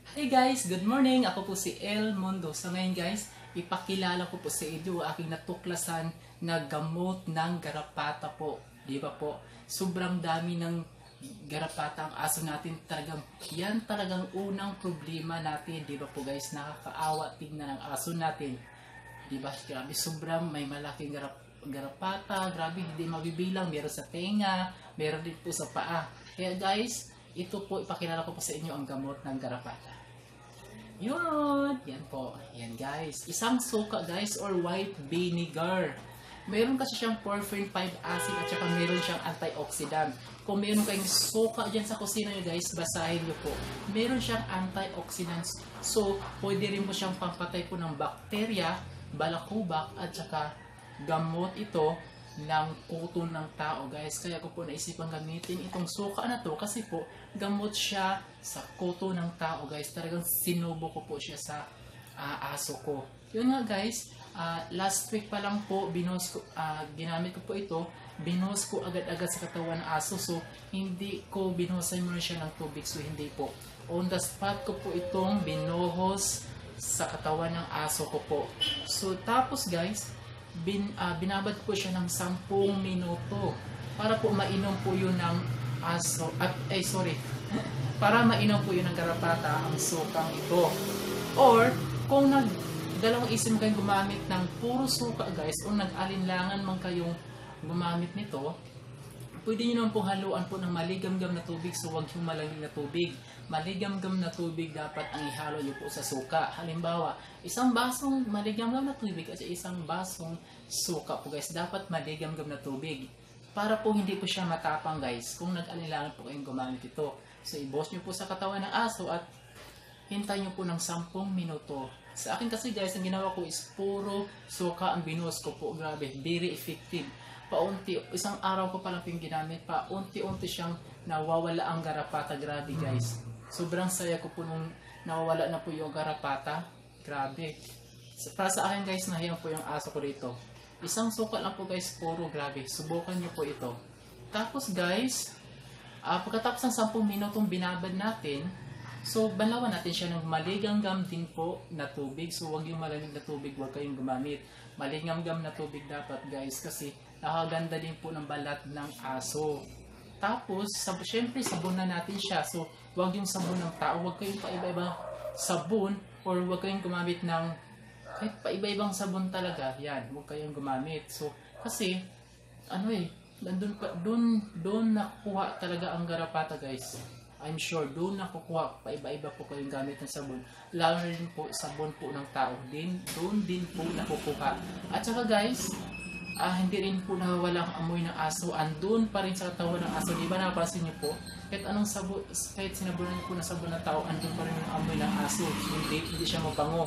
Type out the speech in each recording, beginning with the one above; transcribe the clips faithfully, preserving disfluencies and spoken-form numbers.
Hey guys, good morning! Ako po si El Mondo. Sa ngayon guys, ipakilala ko po sa inyo ang aking natuklasan na gamot ng garapata po. Di ba po? Sobrang dami ng garapata ang aso natin. Talagang, yan talagang unang problema natin. Di ba po guys? Nakakaawa tingnan ang aso natin. Di ba? Grabe, sobrang may malaking garap garapata. Grabe, hindi mabibilang. Meron sa tenga, meron din po sa paa. Kaya guys, ito po, ipakilala ko po sa inyo ang gamot ng garapata. Yun! Yan po. Yan guys. Isang suka guys or white vinegar. Meron kasi siyang porphyrin five acid at saka meron siyang antioxidant. Kung meron kayong suka dyan sa kusina nyo guys, basahin nyo po. Meron siyang antioxidants. So, pwede rin mo siyang pampatay po ng bakterya, balakubak at saka gamot ito ng kuto ng tao guys. Kaya ko po naisipan gamitin itong suka na to kasi po gamot siya sa kuto ng tao guys. Talagang sinubo ko po siya sa uh, aso ko. Yun nga guys, uh, last week pa lang po binos ko, uh, ginamit ko po ito. Binos ko agad-agad sa katawan ng aso. So hindi ko binuhusan mo siya ng tubig. So hindi po. On the spot ko po itong binuhos sa katawan ng aso ko po. So tapos guys, Bin, uh, binabad po siya ng sampung minuto para po mainom po yun ng aso at ay sorry para mainom po yun ng garapata ang sukang ito. Or kung nag dalawang isip kayong gumamit ng puro suka guys o nag-alinlangan man kayong gumamit nito, pwede nyo naman pong haluan po ng maligamgam na tubig. So huwag yung malamig na tubig. Maligamgam na tubig dapat ang ihalo nyo po sa suka. Halimbawa, isang basong maligamgam na tubig at isang basong suka po guys. Dapat maligamgam na tubig. Para po hindi po siya matapang guys kung nag-alilangan po kayong gumamit ito. So i-boss nyo po sa katawan ng aso at hintay nyo po ng sampung minuto. Sa akin kasi guys, ang ginawa ko is puro suka ang binuhos ko po. Grabe, very effective. Paunti, isang araw ko palang yung ginamit, pa unti-unti siyang nawawala ang garapata. Grabe guys, sobrang saya ko po nung nawawala na po yung garapata. Grabe, para sa akin guys, nahiyang po yung aso ko dito. Isang suka lang po guys, puro. Grabe, subukan nyo po ito. Tapos guys, uh, pagkatapos ng sampung minutong binabad natin, so banawan natin siya ng maligamgam din po na tubig. So huwag yung malamig na tubig, huwag kayong gumamit. Maligamgam na tubig dapat guys, kasi nakaganda din po ng balat ng aso. Tapos, sab syempre sabon na natin siya. So, huwag yung sabon ng tao. Huwag kayong paiba-ibang sabon or huwag kayong gumamit ng kahit paiba-ibang sabon talaga. Yan, huwag kayong gumamit. So, kasi, ano eh, doon, doon, doon nakukuha talaga ang garapata guys. I'm sure, doon nakukuha, paiba-iba po kayong gamit ng sabon. Lalo na rin po, sabon po ng tao. Din, doon din po nakukuha. At saka guys, Ah, hindi rin po nawawala ang amoy ng aso. Andun pa rin sa katawan ng aso. Di ba napansin niyo po? Kahit anong sabon, kahit sinabunan niyo po ng sabon ng tao, andun pa rin ang amoy ng aso. Hindi, hindi siya mabango.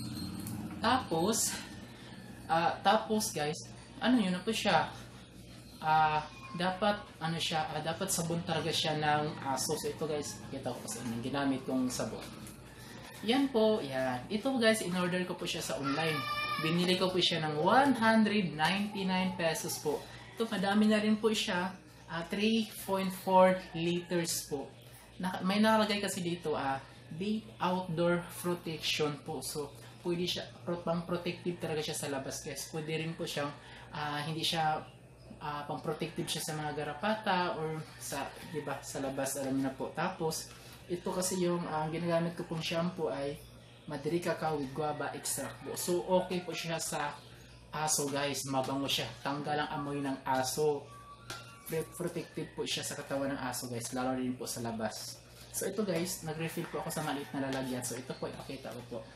Tapos, ah, tapos guys, ano yun na po siya? Ah, dapat, ano siya, ah, dapat sabon talaga siya ng aso. So ito guys, kita ko kasi yung ginamit kong sabon. Yan po, yan. Ito guys, in-order ko po siya sa online. Binili ko po siya ng one hundred ninety-nine pesos po. Ito, madami na rin po siya. Uh, three point four liters po. Naka, may nakalagay kasi dito, ah, uh, Babe Outdoor Protection po. So, pwede siya, pang protective talaga siya sa labas guys. Pwede rin po siyang, uh, hindi siya, uh, pang protective siya sa mga garapata or sa, di ba, sa labas, alam niyo na po. Tapos, ito kasi yung uh, ginagamit ko pong shampoo ay Madri Cacao with Guava Extract po. So, okay po siya sa aso guys. Mabango siya. Tanggal ang amoy ng aso. Protective po siya sa katawan ng aso guys. Lalo rin po sa labas. So, ito guys, nag-refill po ako sa maliit na lalagyan. So, ito po, ipakita ko po.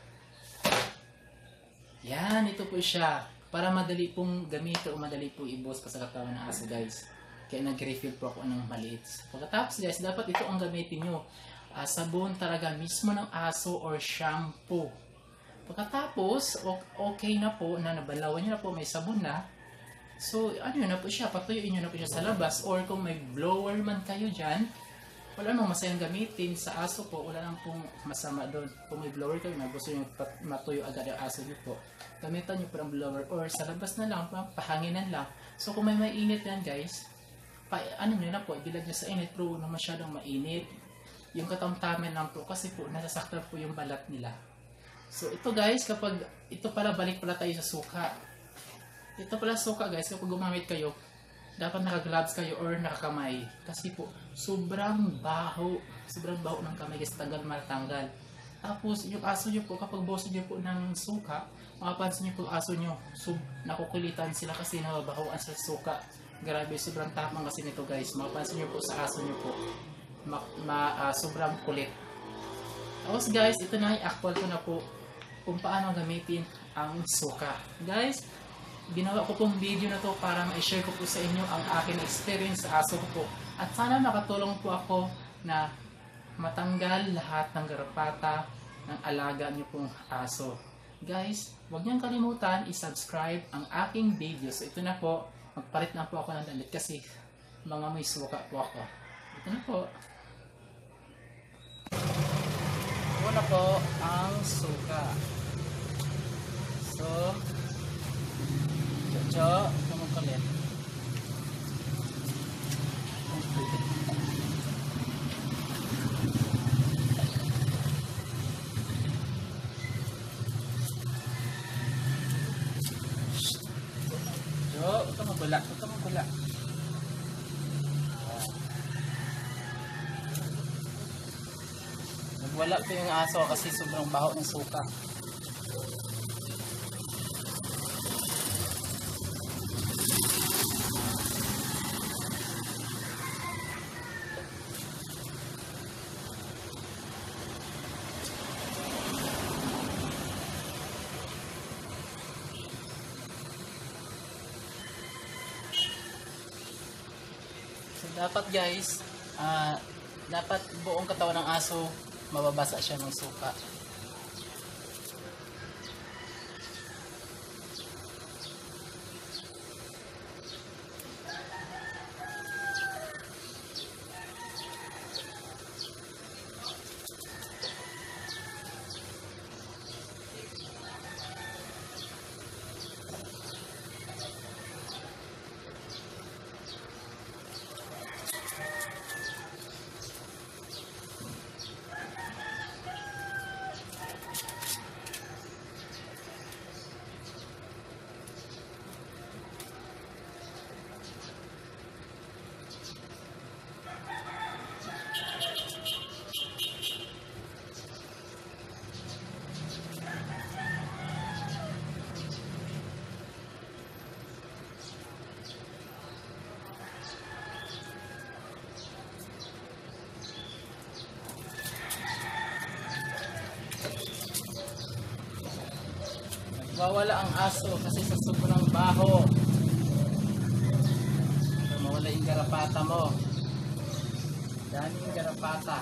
Yan, ito po siya. Para madali pong gamitin o madali po i-boss pa sa katawan ng aso guys. Kaya nag-refill po ako ng maliit. Pagkatapos guys, dapat ito ang gamitin nyo. Uh, sabon talaga mismo ng aso or shampoo. Pagkatapos, okay na po, na nabalawan nyo na po, may sabon na. So, ano yun na po siya, patuyuin nyo na po siya sa labas. Or kung may blower man kayo dyan, wala nang masayang gamitin sa aso po, wala nang pong masama doon. Kung may blower kayo, may gusto nyo matuyo agad ang aso nyo po, gamitan nyo po ng blower. Or sa labas na lang, pahanginan lang. So, kung may mainit yan guys, pa, ano nyo na po, ibilad nyo sa init, pero na masyadong mainit. yung katamtaman lang po kasi po nasasaktan po yung balat nila. So ito guys, kapag ito pala balik pala tayo sa suka. Ito pala suka guys, kapag gumamit kayo, dapat naka-gloves kayo or nakakamay. Kasi po, sobrang baho. Sobrang baho ng kamay guys, tagal matanggal. Tapos, yung aso nyo po, kapag boso nyo po ng suka, makapansin nyo po aso nyo, sub, nakukulitan sila kasi nababahoan sa suka. Grabe, sobrang tapang kasi nito guys. Makapansin nyo po sa aso nyo po, ma, ma, uh, sobrang kulit. Tapos guys, ito na, i-actual ko na po kung paano gamitin ang suka. Guys, ginawa ko pong video na to para ma-share ko po sa inyo ang aking experience sa aso ko po. At sana makatulong po ako na matanggal lahat ng garapata ng alaga niyo pong aso. Guys, huwag niyong kalimutan i-subscribe ang aking video. So ito na po, magpalit na po ako ng damit kasi mga may suka po ako. Ito na po. Una po ang suka. So, Jojo, ito mo kulit. Jo, ito mo gula, ito mo gula. Nagwala ko yung aso kasi sobrang baho ng suka. Dapat guys, uh, dapat buong katawan ng aso mababasa siya ng suka. Mawala ang aso kasi sa sobrang baho. So, mawala yung garapata mo. Dami yung garapata.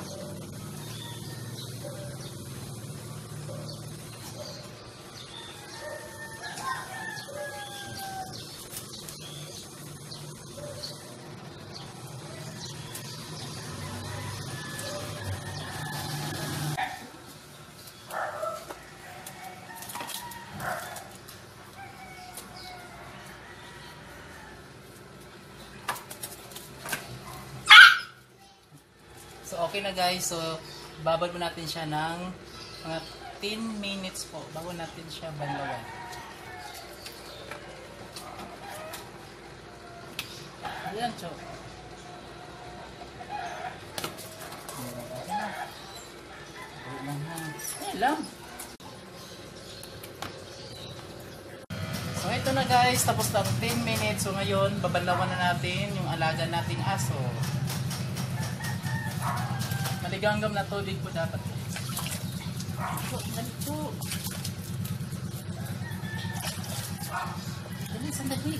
So okay na guys, so babad mo natin siya ng mga ten minutes po bago natin siya banlawan. Ayan, Cho. Ayan lang. So ito na guys, tapos na ten minutes. So ngayon, babanlawan na natin yung alaga nating aso. Maliganggam na tubig po dapat. Ito, ito. Dali, sandali.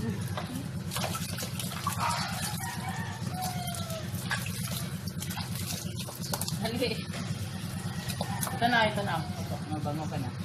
Dali. Ito na, ito na. Ito, mabango ka na.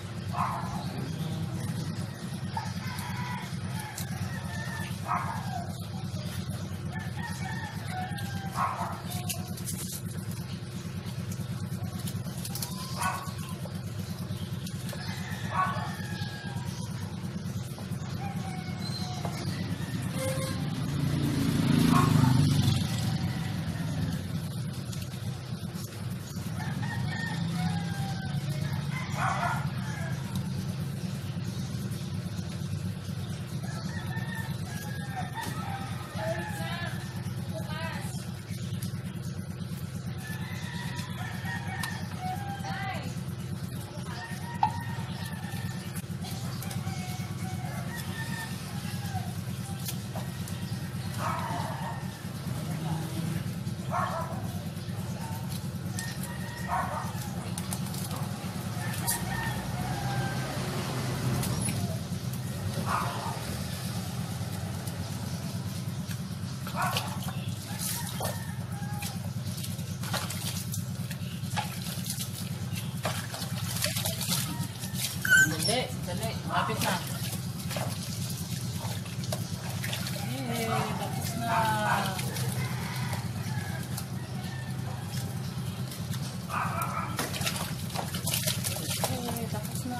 Kapit na. Eh, tapos na. Eh, tapos na.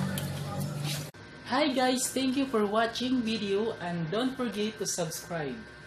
Hi guys, thank you for watching video and don't forget to subscribe.